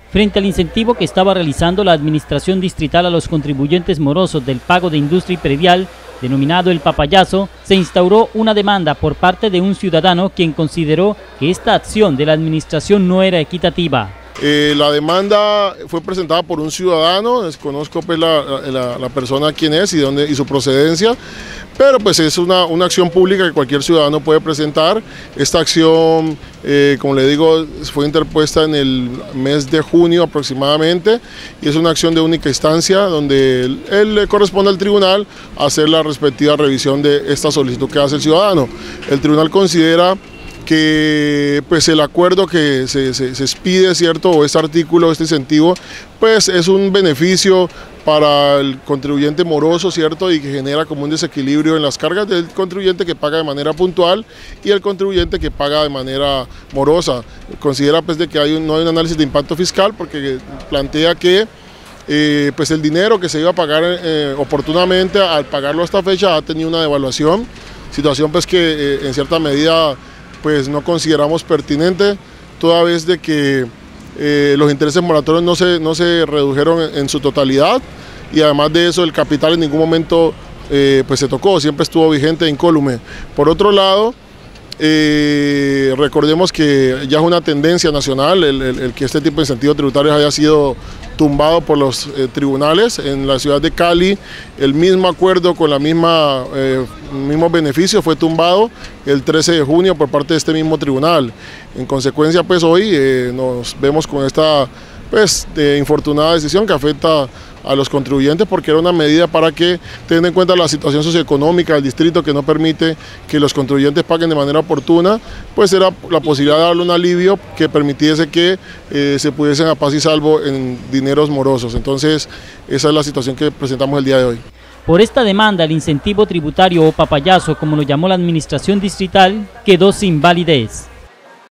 Frente al incentivo que estaba realizando la administración distrital a los contribuyentes morosos del pago de industria y predial, denominado el papayazo, se instauró una demanda por parte de un ciudadano quien consideró que esta acción de la administración no era equitativa. La demanda fue presentada por un ciudadano, desconozco pues la persona quién es y su procedencia, pero pues es una acción pública que cualquier ciudadano puede presentar. Esta acción, como le digo, fue interpuesta en el mes de junio aproximadamente y es una acción de única instancia donde él le corresponde al tribunal hacer la respectiva revisión de esta solicitud que hace el ciudadano. El tribunal considera que pues el acuerdo que se expide, ¿cierto?, o este artículo, este incentivo, pues es un beneficio para el contribuyente moroso, ¿cierto?, y que genera como un desequilibrio en las cargas del contribuyente que paga de manera puntual y el contribuyente que paga de manera morosa. Considera pues de que no hay un análisis de impacto fiscal porque plantea que pues el dinero que se iba a pagar oportunamente al pagarlo a esta fecha ha tenido una devaluación, situación pues que en cierta medida pues no consideramos pertinente, toda vez de que los intereses moratorios no se redujeron en su totalidad y además de eso el capital en ningún momento pues se tocó, siempre estuvo vigente e incólume. Por otro lado, recordemos que ya es una tendencia nacional el que este tipo de incentivos tributarios haya sido tumbado por los tribunales. En la ciudad de Cali el mismo acuerdo con mismos beneficios fue tumbado el 13 de junio por parte de este mismo tribunal. En consecuencia pues hoy nos vemos con esta pues infortunada decisión que afecta a los contribuyentes porque era una medida para que, teniendo en cuenta la situación socioeconómica del distrito que no permite que los contribuyentes paguen de manera oportuna, pues era la posibilidad de darle un alivio que permitiese que se pudiesen a paz y salvo en dineros morosos. Entonces esa es la situación que presentamos el día de hoy. Por esta demanda, el incentivo tributario o papayazo, como lo llamó la administración distrital, quedó sin validez.